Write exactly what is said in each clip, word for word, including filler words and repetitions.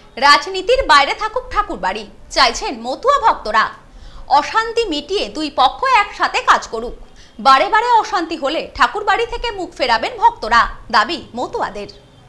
রাজনীতির বাইরে থাকুক ঠাকুরবাড়ি, চাইছেন মতুয়া ভক্তরা। অশান্তি মিটিয়ে দুই পক্ষ একসাথে কাজ করুক। বারে বারে অশান্তি হলে ঠাকুরবাড়ি থেকে মুখ ফেরাবেন ভক্তরা, দাবি মতুয়াদের।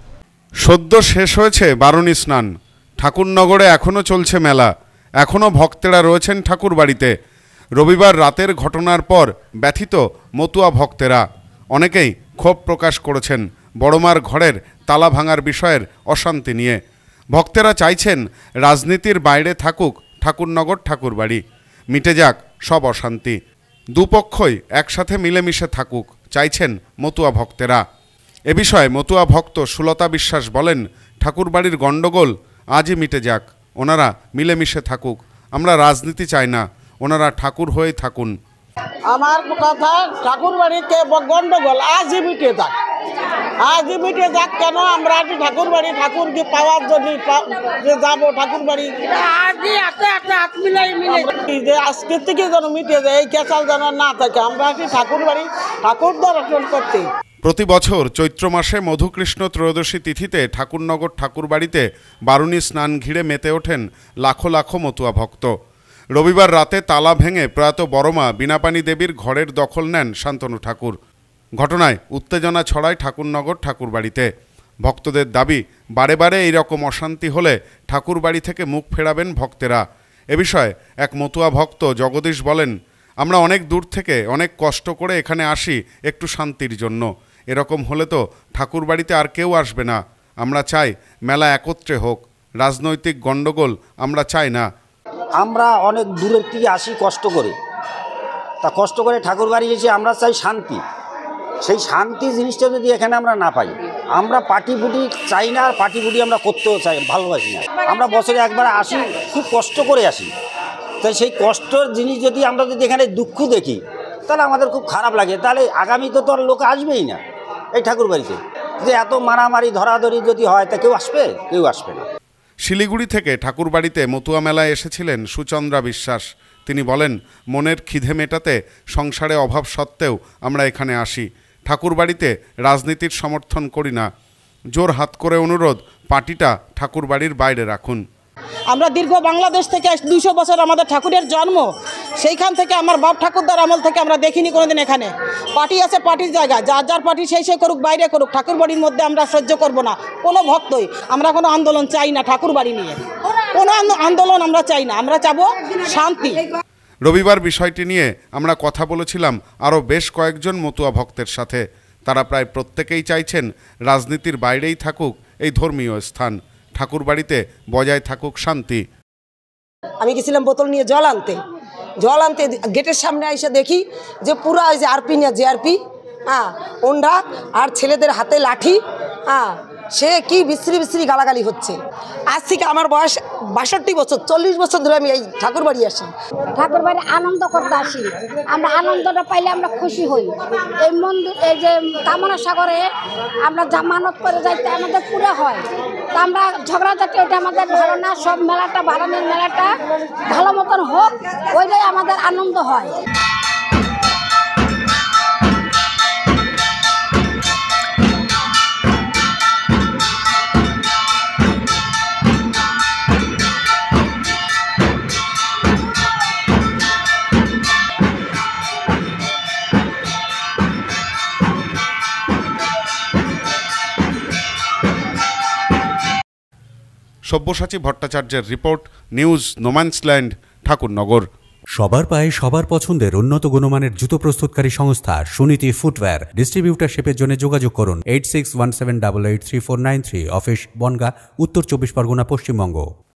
সদ্য শেষ হয়েছে বারুণী স্নান। ঠাকুরনগরে এখনও চলছে মেলা, এখনও ভক্তেরা রয়েছেন ঠাকুরবাড়িতে। রবিবার রাতের ঘটনার পর ব্যথিত মতুয়া ভক্তেরা। অনেকেই ক্ষোভ প্রকাশ করেছেন বড়মার ঘরের তালা ভাঙার বিষয়ের অশান্তি নিয়ে। ভক্তেরা চাইছেন রাজনীতির বাইরে থাকুক ঠাকুরনগর ঠাকুরবাড়ি, মিটে যাক সব অশান্তি। দুপক্ষই একসাথে মিলেমিশে থাকুক চাইছেন মতুয়া ভক্তেরা। এ বিষয়ে মতুয়া ভক্ত সুলতা বিশ্বাস বলেন, ঠাকুরবাড়ির গণ্ডগোল আজই মিটে যাক, ওনারা মিলেমিশে থাকুক। আমরা রাজনীতি চাই না, ওনারা ঠাকুর হয়েই থাকুন। আমার কথা, ঠাকুর বাড়িতে গন্ডগোল আজই মিটে যাক, আজই মিটে যাক। কেন আমরা আজই ঠাকুর বাড়ি ঠাকুরকে পাওয়ার জন্য যে যাবো ঠাকুর বাড়ি, আজই হাতে হাতে হাত মিলাই মিলে যে আজকের থেকে যেন মিটে যায়, এই কেঁচাল যেন না থাকে। আমরা আজই ঠাকুর বাড়ি ঠাকুর দর্শন করতে। প্রতি বছর চৈত্র মাসে মধুকৃষ্ণ ত্রয়োদশী তিথিতে ঠাকুরনগর ঠাকুরবাড়িতে বারুণী স্নান ঘিরে মেতে ওঠেন লাখো লাখো মতুয়া ভক্ত। রবিবার রাতে তালা ভেঙে প্রয়াত বড়মা বীণাপাণি দেবীর ঘরের দখল নেন শান্তনু ঠাকুর। ঘটনায় উত্তেজনা ছড়ায় ঠাকুরনগর ঠাকুরবাড়িতে। ভক্তদের দাবি, বারে বারে এইরকম অশান্তি হলে ঠাকুরবাড়ি থেকে মুখ ফেরাবেন ভক্তেরা। এ বিষয়ে এক মতুয়া ভক্ত জগদীশ বলেন, আমরা অনেক দূর থেকে অনেক কষ্ট করে এখানে আসি একটু শান্তির জন্য। এরকম হলে তো ঠাকুরবাড়িতে আর কেউ আসবে না। আমরা চাই মেলা একত্রে হোক, রাজনৈতিক গণ্ডগোল আমরা চাই না। আমরা অনেক দূরের থেকে আসি কষ্ট করে, তা কষ্ট করে ঠাকুরবাড়ি এসে আমরা চাই শান্তি। সেই শান্তি জিনিসটা যদি এখানে আমরা না পাই, আমরা পার্টি ফুটি চাই না, আর পার্টি ফুটি আমরা করতেও চাই ভালোবাসি না। আমরা বছরে একবার আসি, খুব কষ্ট করে আসি। তাই সেই কষ্টের জিনিস যদি আমরা যদি এখানে দুঃখ দেখি, তাহলে আমাদের খুব খারাপ লাগে। তাহলে আগামীতে তো আর লোক আসবেই না এই ঠাকুরবাড়িতে। যে এত মারামারি ধরাধরি যদি হয়, তা কেউ আসবে? কেউ আসবে না। শিলিগুড়ি থেকে ঠাকুরবাড়িতে মতুয়া মেলায় এসেছিলেন সুচন্দ্রা বিশ্বাস। তিনি বলেন, মনের খিদে মেটাতে সংসারে অভাব সত্ত্বেও আমরা এখানে আসি। ঠাকুরবাড়িতে রাজনীতির সমর্থন করি না। জোর হাত করে অনুরোধ, পার্টিটা ঠাকুরবাড়ির বাইরে রাখুন। আমরা দীর্ঘ বাংলাদেশ থেকে দুইশো বছর আমাদের ঠাকুরের জন্ম, সেইখান থেকে আমার বাপ ঠাকুরদার আমল থেকে আমরা দেখিনি কোনোদিন এখানে। পার্টি আছে পার্টির জায়গায়, যার যার পার্টি সেই সেই করুক, বাইরে করুক, ঠাকুরবাড়ির মধ্যে আমরা সহ্য করব না কোনো ভক্তই। আমরা কোনো আন্দোলন চাই না ঠাকুরবাড়ি নিয়ে, কোনো আন্দোলন আমরা চাই না। আমরা চাবো শান্তি। রবিবার বিষয়টি নিয়ে আমরা কথা বলেছিলাম আরও বেশ কয়েকজন মতুয়া ভক্তের সাথে। তারা প্রায় প্রত্যেকেই চাইছেন রাজনীতির বাইরেই থাকুক এই ধর্মীয় স্থান, ঠাকুরবাড়িতে বজায় থাকুক শান্তি। আমি গেছিলাম বোতল নিয়ে জল আনতে, জল আনতে গেটের সামনে এসে দেখি যে পুরা ওই যে আরপি না জেআরপি, হ্যাঁ, ওন্ডা আর ছেলেদের হাতে লাঠি, হ্যাঁ, সে কি বিশ্রী বিশ্রী গালাগালি হচ্ছে। আজ থেকে আমার বয়স বাষট্টি বছর, চল্লিশ বছর ধরে আমি এই ঠাকুরবাড়ি আসি। ঠাকুরবাড়ি আনন্দ করতে আসি, আমরা আনন্দটা পাইলে আমরা খুশি হই। এই মন্দির, এই যে কামনা সাগরে আমরা জামানত করে যাইতে আমাদের পুরো হয়। তা আমরা ঝগড়াঝাটি, ওইটা আমাদের ভালো না। সব মেলাটা বারানের মেলাটা ভালো মতন হোক, ওইটাই আমাদের আনন্দ হয়। সব্যসাচী ভট্টাচার্যের রিপোর্ট, নিউজ নোম্যান্সল্যান্ড, ঠাকুরনগর। সবার পায়ে সবার পছন্দের উন্নত গুণমানের জুতো প্রস্তুতকারী সংস্থা সুনীতি ফুটওয়্যার। ডিস্ট্রিবিউটারশিপের জন্য যোগাযোগ করুন eight six one seven double eight three four nine three. Office Bongaon, উত্তর চব্বিশ পরগনা, পশ্চিমবঙ্গ।